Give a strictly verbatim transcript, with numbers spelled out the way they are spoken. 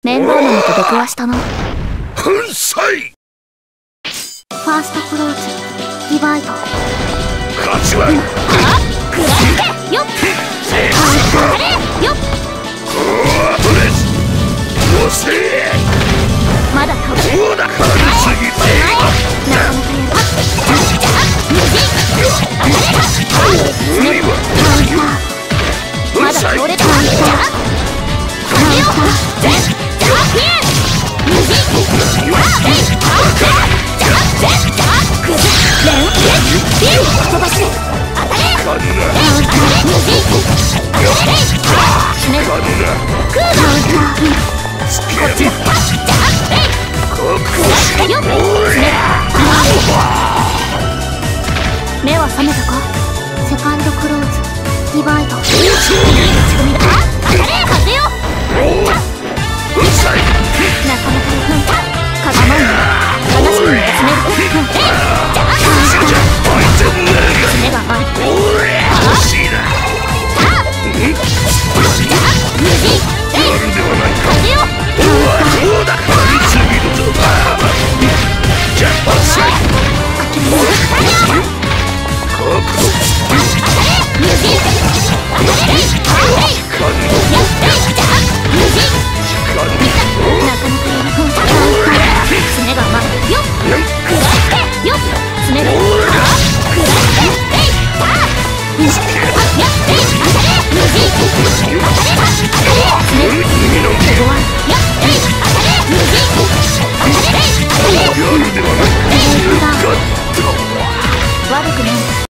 面倒なのと出くわしたな。 粉砕。 ファーストクローズディバイド。 勝ちはあっ食らってよっあれよっブレス押せ。 まだかぶそうだ軽すぎてなかなかやるじゃあ右あれ無理はまだ倒れたじゃあはめよぜじゃあピエ右あえいあぜじゃあぜじゃあくずレンレンピン飛ばして当たれカンナ右あれえいあ決めるカンナクーダこっちだじゃあえい覚悟しろ。 よっ目は覚めたか。セカンドクローズディバイド。いい仕組みだ。あ当たれ風よ粉砕。 なかなかやるかがまんの話にも詰めるえいじゃあ相手の目が甘い欲しいな。 さあじゃあ右えいやるではないか。 風よそうだ軽すぎるぞ。じゃあ粉砕。覚悟右当たれあえいカンナやっえいじゃあ右カンなかなかやる爪が甘いよっ食らってよっ爪があ食らってえいさああやっえい当たれ右当たれ当たれ爪ナ手強いやっえい当たれ右当たれえい当たれやるではない。 えいだガッと悪くない